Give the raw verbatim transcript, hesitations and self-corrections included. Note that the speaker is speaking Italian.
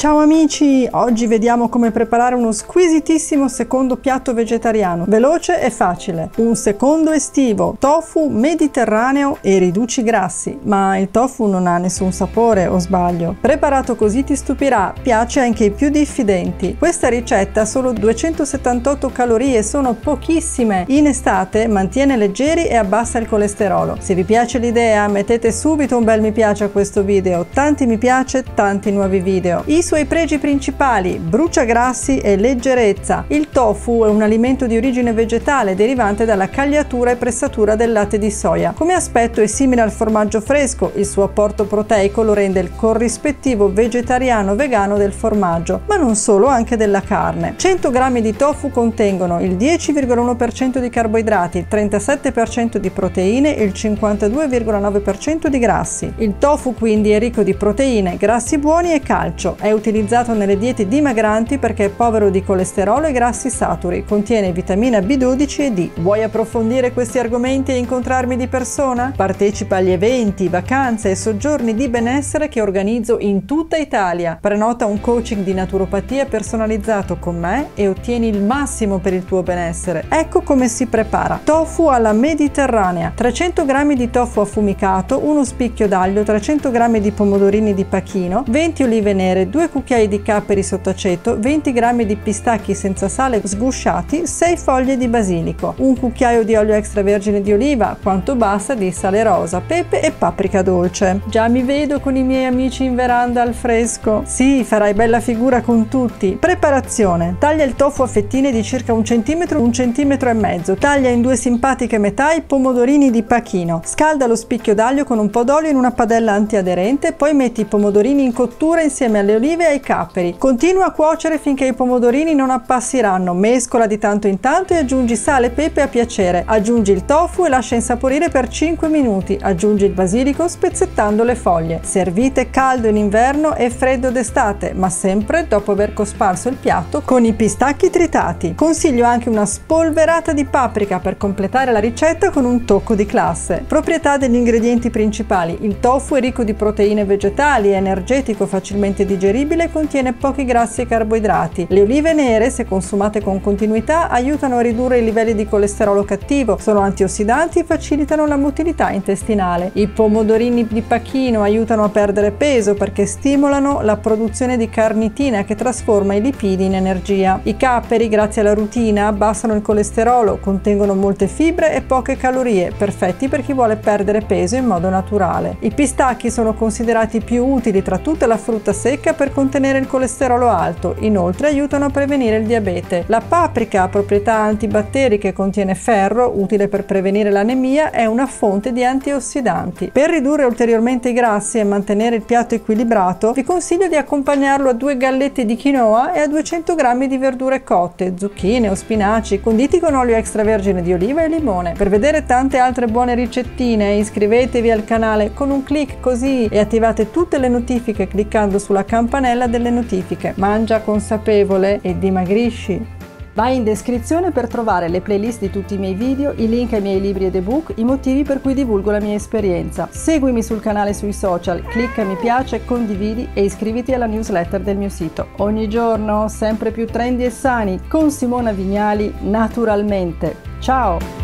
Ciao amici! Oggi vediamo come preparare uno squisitissimo secondo piatto vegetariano, veloce e facile. Un secondo estivo, tofu mediterraneo e riduci grassi. Ma il tofu non ha nessun sapore, o sbaglio? Preparato così ti stupirà, piace anche ai più diffidenti. Questa ricetta ha solo duecentosettantotto calorie, sono pochissime. In estate mantiene leggeri e abbassa il colesterolo. Se vi piace l'idea, mettete subito un bel mi piace a questo video. Tanti mi piace, tanti nuovi video. I suoi pregi principali: bruciagrassi e leggerezza. Il tofu è un alimento di origine vegetale derivante dalla cagliatura e pressatura del latte di soia. Come aspetto è simile al formaggio fresco, il suo apporto proteico lo rende il corrispettivo vegetariano vegano del formaggio, ma non solo, anche della carne. cento grammi di tofu contengono il dieci virgola uno per cento di carboidrati, il trentasette per cento di proteine e il cinquantadue virgola nove per cento di grassi. Il tofu quindi è ricco di proteine, grassi buoni e calcio. È utilizzato nelle diete dimagranti perché è povero di colesterolo e grassi saturi, contiene vitamina B dodici e D. Vuoi approfondire questi argomenti e incontrarmi di persona? Partecipa agli eventi, vacanze e soggiorni di benessere che organizzo in tutta Italia. Prenota un coaching di naturopatia personalizzato con me e ottieni il massimo per il tuo benessere. Ecco come si prepara. Tofu alla mediterranea: trecento grammi di tofu affumicato, uno spicchio d'aglio, trecento grammi di pomodorini di pachino, venti olive nere, due cucchiai di capperi sott'aceto, venti grammi di pistacchi senza sale sgusciati, sei foglie di basilico, un cucchiaio di olio extravergine di oliva, quanto basta di sale rosa, pepe e paprika dolce. Già mi vedo con i miei amici in veranda al fresco. Sì, farai bella figura con tutti. Preparazione: taglia il tofu a fettine di circa un centimetro, un centimetro e mezzo. Taglia in due simpatiche metà i pomodorini di pachino. Scalda lo spicchio d'aglio con un po' d'olio in una padella antiaderente, poi metti i pomodorini in cottura insieme alle olive e ai capperi. Continua a cuocere finché i pomodorini non appassiranno, mescola di tanto in tanto e aggiungi sale e pepe a piacere. Aggiungi il tofu e lascia insaporire per cinque minuti. Aggiungi il basilico spezzettando le foglie. Servite caldo in inverno e freddo d'estate, ma sempre dopo aver cosparso il piatto con i pistacchi tritati. Consiglio anche una spolverata di paprika per completare la ricetta con un tocco di classe. Proprietà degli ingredienti principali: il tofu è ricco di proteine vegetali, è energetico, facilmente digeribile e contiene pochi grassi e carboidrati. Le olive nere, se consumate con continuità, aiutano a ridurre i livelli di colesterolo cattivo, sono antiossidanti e facilitano la motilità intestinale. I pomodorini di pachino aiutano a perdere peso perché stimolano la produzione di carnitina che trasforma i lipidi in energia. I capperi, grazie alla rutina, abbassano il colesterolo, contengono molte fibre e poche calorie, perfetti per chi vuole perdere peso in modo naturale. I pistacchi sono considerati più utili tra tutta la frutta secca per contenere il colesterolo alto, inoltre aiutano a prevenire il diabete. La paprika ha proprietà antibatteriche, contiene ferro, utile per prevenire l'anemia, è una fonte di antiossidanti. Per ridurre ulteriormente i grassi e mantenere il piatto equilibrato, vi consiglio di accompagnarlo a due gallette di quinoa e a duecento grammi di verdure cotte, zucchine o spinaci, conditi con olio extravergine di oliva e limone. Per vedere tante altre buone ricettine, iscrivetevi al canale con un clic così e attivate tutte le notifiche cliccando sulla campanella delle notifiche. Mangia consapevole e dimagrisci! Vai in descrizione per trovare le playlist di tutti i miei video, i link ai miei libri ed ebook, i motivi per cui divulgo la mia esperienza. Seguimi sul canale sui social, clicca mi piace, condividi e iscriviti alla newsletter del mio sito. Ogni giorno sempre più trendy e sani con Simona Vignali, naturalmente. Ciao!